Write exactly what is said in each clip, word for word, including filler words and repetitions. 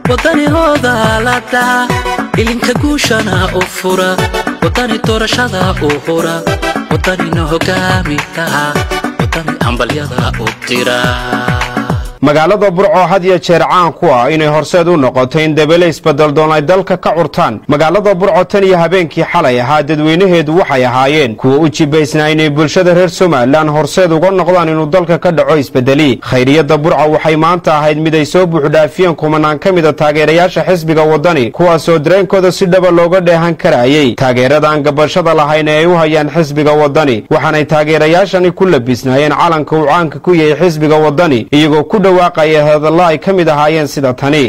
wadani hooda laata ilinka guushana u fura wadani doorashada u hura wadani no hogaamita wadani ambalyada u tira magaalada Burco had iyo jeer caan ku ah inay horseed u noqoto in dabale isbedel doonay dalka ka curtaan magaalada Burco tan iyo habeenkii xalay ahaa dadweynaheedu waxay ahaayeen kuwa u jibaysnaa inay bulshada reer Soomaaliland horseed uga noqdaan inuu dalka ka dhaco isbedeli Khayriyada Burco waxay maanta ahayd mid ay soo buuxdhafiyeen Kumanan kamid ah taageerayaasha Xisbiga Wadani kuwaas oo dareenkooda si dhab looga dheehan karayay taageerada aan gabashada lahayn ee ay u hayaan Xisbiga Wadani waxaanay taageerayaashani ku labisnaayeen calanka uu caanka ku yahay Xisbiga Wadani iyagoo ku واقعي هذا الله كمد هايين سيدا تاني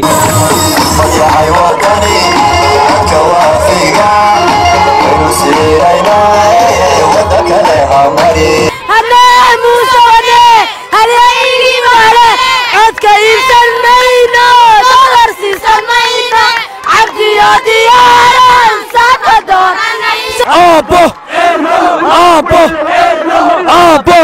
أبو أبو أبو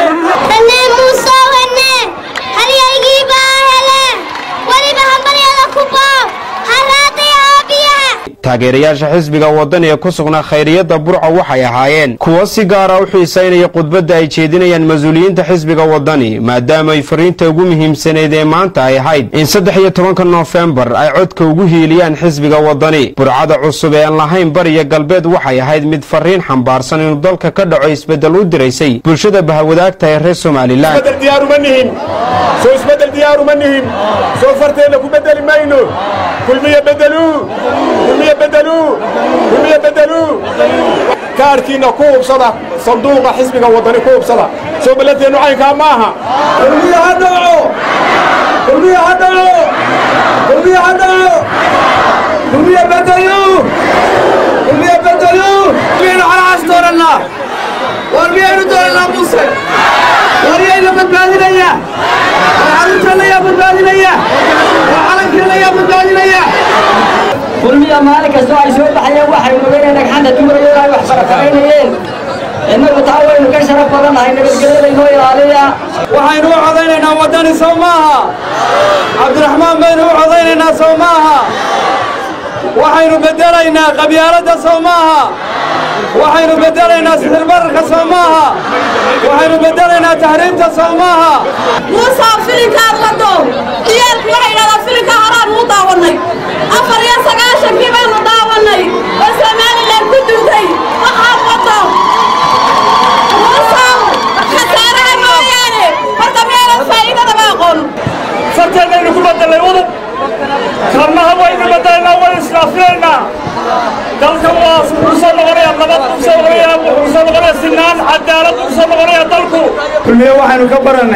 taageerayaasha Xisbiga Wadani ee ku sugnaa Khayriyada Burco waxay ahaayeen kuwa si gaar ah u xiisaynaya khudbadda ay jeedinayaan mas'uuliyiinta Xisbiga Wadani maadaama ay fariinta ugu muhiimsaneed ee maanta ay ahayd in saddex iyo tobanka November ay codka ugu hiiliyaan Xisbiga Wadani burcada cusub ee aan lahayn bariga galbeed waxay ahayd mid fariin xambaarsan inuu dalka ka dhaco isbedel u diraysay bulshada bahwadaagta ee reer Soomaaliland isbedel diyaar uma nihin soo isbedel diyaar uma nihin soo farteena ku bedeli mayno kulmiye bedelu kulmiye بدلوا كلية بدلوا كاركينا كوب صدا صندوق حزبك وطني كوب صدا سو بلدي نوعين كاماها كلية هدعوا كلية هدعوا كلية هدعوا كلية بدلوا كلية بدلوا مين على عصدور الله ورميين دور الله موسى ورميين بدبادي ليا العالم ليا بدبادي ليا العالم ليا بدبادي ليا كلية مالك السؤال شو بحياة واحد ومبين إنك حنا تمر يلا وحصل كعينين إنه بتعاون وكسر فرنا هاي نبي كذا إنه يعليا وحينو عضينا وداني سوماها عبد الرحمن بينو عضينا سوماها وحينو بدلنا قبيلة سوماها وحينو بدلنا سحر البركة سوماها وحينو بدلنا تحريم سوماها موسى فيلك أغلطوا كيال وحين على فيلك حرام مطاولني أفريا سقاشة كيف مطاولني وسمان اللي كنتي وحاطة موسى خسارة موياني فرطميان الفائدة تباقون فرطميان نكو بدل يوضب كرنا هواي بدلنا وإسرافلنا دلك واس وصل غريا لبض وصل غريا وصل غريا سنان عدالة وصل غريا دلكو كل يوم واحد نكبرنا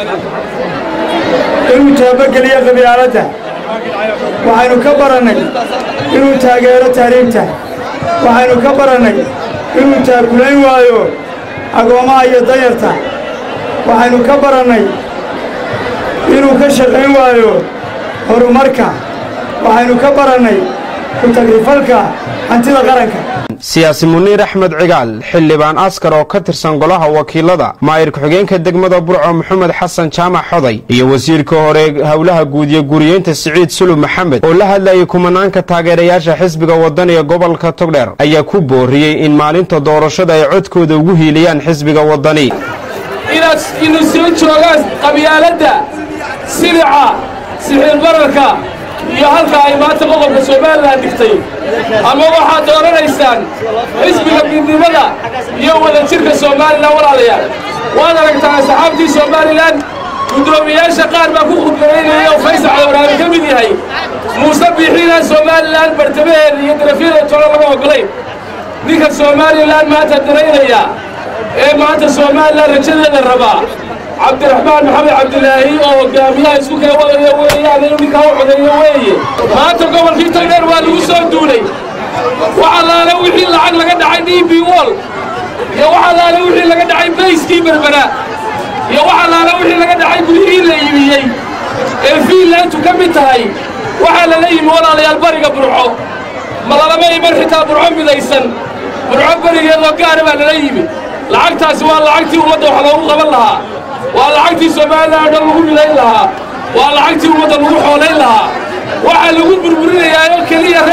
إنه تابق لي قبيلته waxaynu ka baranay inuu taageero taariikhta waxaynu ka baranay inuu taakulayn waayo agoomaha iyo dayarta waxaynu ka baranay inuu ka shaqayn waayo horumarka waxaynu ka baranay ku tagrifalka hantida qaranka siyaasi Muniir Axmed Cigaal xildhibaan askar oo ka tirsan golaha wakiilada maayir ku-xigeenka degmada Burco Maxamed Xasan Jaamac Xoday iyo wasiirka hore hawlaha guud iyo guriyeynta Siciid Sulub Maxamed oo la hadlayay kumanaanka taageerayaasha Xisbiga Wadani ee gobolka Togdheer ayaa ku booriyay in maalinta doorashada ay codkooda ugu hiiliyaan Xisbiga Wadani inaad inuu soo joogaan qabyaalada silica sixir bararka iyo halka ay maanta gobolka Soomaaliland dhigtay ama waxa dooranaysaan xisbiga midnimada iyo wada jirka Soomaaliland walaalayaal waan aragtaa saxaabtii Soomaaliland gudoomiyaasha qaar baa ku khudbaynaya oo Faysal Awraab ka mid yahay Muuse Biixina Soomaaliland bartamaheed iyo darafyada tolo laga ogolay ninka Soomaaliland maanta dareynaya ee maanta Soomaaliland rajadeeda rabaa عبد الرحمن محمد عبد الله أو جامعة يسوق ويا ويا هذا اللي كانوا عدينا ويا ما تقبل في تغيير والوسون دولي وعلى لو يحيي لعن لقد عيني بيول يا وعلى لو يحيي لقد عين بيس كبر بنا يا وعلى لو يحيي لقد عين بليل يبيي الفيل لا تكمل تهاي وعلى لي ولا لي البرق برعو ما لا ما يمر حتى برعو بليسن برعو برق يلا قارب على ليبي لعقتها سواء لعقتي ومدوا حلو قبل لها والعقتي Soomaaliland lagu milay laha والعقتي ومدن lagu xoolay laha waxa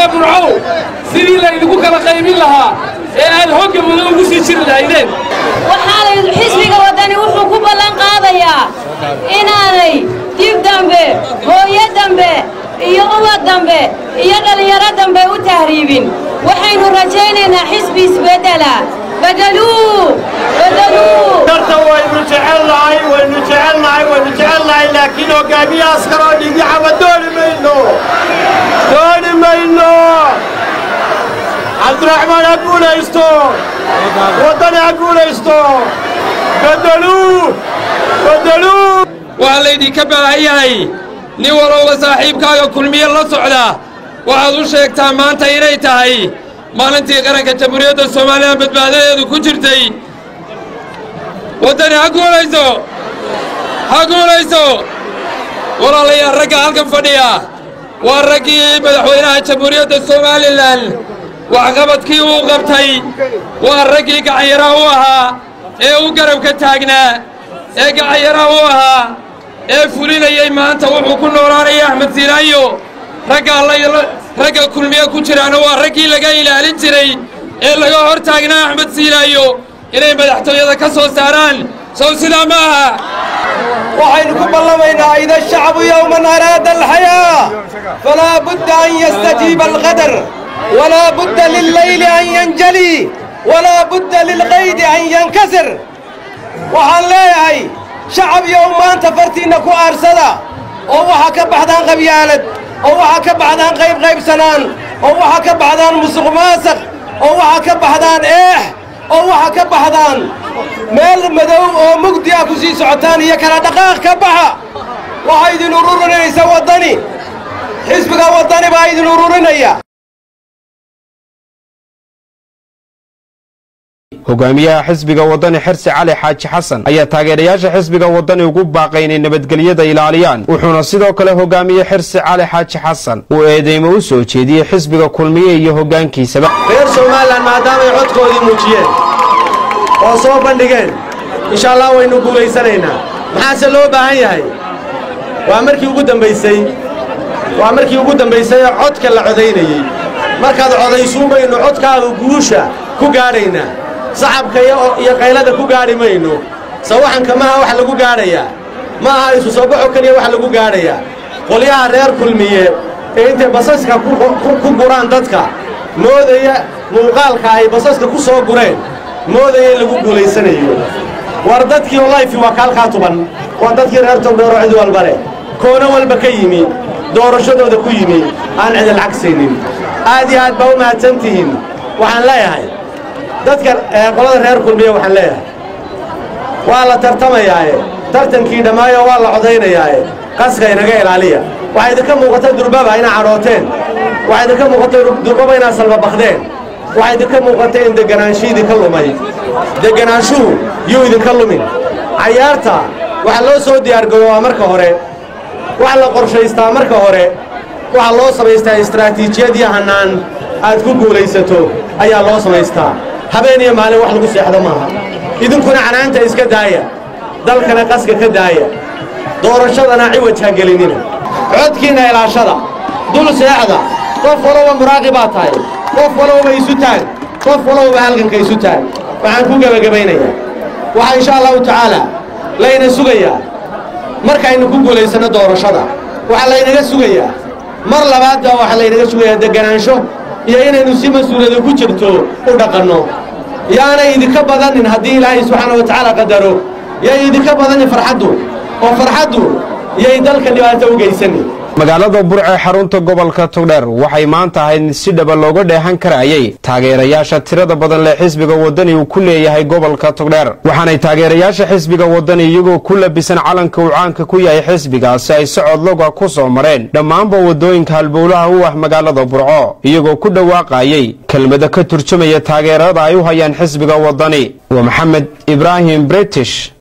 reer burcow sidii laydinku kala qaybin lahaa ee aad hogga mudan ugu sii jiri lahaydeen waxaana xisbiga wadani wuxuu ku ballan qaadayaa inaanay dib dambe hooyo dambe iyo ubad dambe iyo dhalinyaro dambe u tahriibin waxaynu rajaynaynaa xisbi isbeddela بدلوه بدلوه درته وينو جعلناي وينو جعلناي وينو جعلناي لكن قامي أسكروا دي عم دوني منه دوني منه عبد الرحمن أقول يستو وطني أقول يستو بدلوه بدلوه وهالذي كبر هي نورو وصاحبك كل مية الله سعدا وعذو شيك تامان تيري تاي maalintii qaranka jamhuuriyadda Soomaaliya badbaadadeedu ku jirtay wadani ha guulayso ha guulayso walaalayaal ragga halkan fadhiya waa raggii madaxweynaha jamhuuriyadda Soomaaliland waxqabadkii uu qabtay waa raggii gacanyaraha u ahaa ee uu garabka taagnaa ee gacanyaraha u ahaa ee fulinayay maanta wuxuu ku noolaanaya Axmed Siilaayo ragga alla ragga kulmiye ku jiraana waa raggii laga ilaalin jiray ee laga hor taagnaa Axmed Siilaayo inay madaxtooyada ka soo saaraan soo sida ma aha waxaynu ku ballamaynaa ida shacbu yawman araada alxayaa falaa budda an yastajiiba alqadar walaa budda lillayli an yanjali walaa budda lilqaydi an yankasir waxaan leeyahay shacab yow maanta fartiinna ku aarsada oo waxaa ka baxdaan qabyaalad oo waxa ka baxdaan qayb qaybsanaan oo waxa ka baxdaan musuq maasuq oo waxa ka baxdaan eex oo waxa ka baxdaan meel madow oo mugdi ah ku sii socotaan iyo kala dhaqaaq ka baxa waxa idin ururinaysa wadani xisbiga wadani baa idin ururinaya hogaamiyaha xisbiga wadani xirsi cali xaaji xasan ayaa taageerayaasha xisbiga wadani ugu baaqay inay nabadgelyada ilaaliyaan wuxuuna sidoo kale hogaamiye xirsi cali xaaji xasan uu eedeymo u soo jeediyey xisbiga kulmiye iyo hogaankiisaba reer Soomaaliland maadaama ay codkoodii muujiyeen oo soo bandhigeen insha Allah waynu guuleysanaynaa maxaa loo baahan yahay waa markii ugu dambeysay waa markii ugu dambeysay codka la codeynayay markaad codaysuumayno codkaaga guusha ku gaadhaynaa صعبك يا قيلada ku gaari mayno sawaxanka ma wax lagu gaaraya ma aha isu soo baxo kaliya wax lagu gaaraya qoliyaha reer kulmiye ee inta basaska ku guraan dadka moodaya muuqaalka ay basaska ku soo gureen moodaya lagu guuleysanayo war dadkii wallahi fi wakaalka tuban waa dadkii reer Togdheero cid walba leh koona walba ka yimi doorashadooda ku yimi aan cid lacagsiinin aad iyo aad baa u mahadsantihiin waxaan leeyahay dadka qolada reer kulmiye waxaan leeyahay waa la tartamayaaye tartankii dhamaayo waa la codaynayaaye qaska inaga ilaaliya waxay idinka muuqata durbaba ina carooteen waxay idinka muuqata durbaba ina salba baqdeen waxay idinka muuqata in deganaansho idinka lumay deganaansho yuu idinka lumin cayaarta waxa loo soo diyaar garooba marka hore waxa la qorshaystaa marka hore waxa loo sameystaa istiraatiijiyad iyo hanaan aad ku guulaysato ayaa loo sameystaa habeen iyo maalin wax lagu seexdo maaha idinkuna canaanta iska daaya dalkana qaska ka daaya doorashadana ciwad ha gelinina codkiina ilaashada dul seexda qof walba muraaqib ah tahay qof walba isu taag qof walba halganka isu taag waxaan ku gabagabaynayaa waxa insha Allah taala layna sugayaa markaynu ku guuleysano doorashada waxa laynaga sugayaa mar labaad waxa laynaga sugayaa deganaansho iyo inaynu si mas'uuliyad ku jirto u dhaqanno yaana idinka badanin hadii Ilaahay subhanahu wa ta'ala qadaro yaa idinka badanin farxadu oo farxadu yay dalka dhibaato u geysanay magaalada Burco ee xarunta gobolka Togdheer waxay maanta ahayd si dhaba looga dheehan karayay taageerayaasha tirada badan ee xisbiga wadani uu ku leeyahay gobolka Togdheer waxaanay taageerayaasha xisbiga wadani iyagoo ku labisan calanka uu caanka ku yahay xisbigaasi ay socod looga ku soo mareen dhammaanba wadooyinka halbowlaha u ah magaalada Burco iyagoo ku dhawaaqayay kelmado ka turjumaya taageerada ay u hayaan xisbiga wadani wa Maxamed Ibrahim British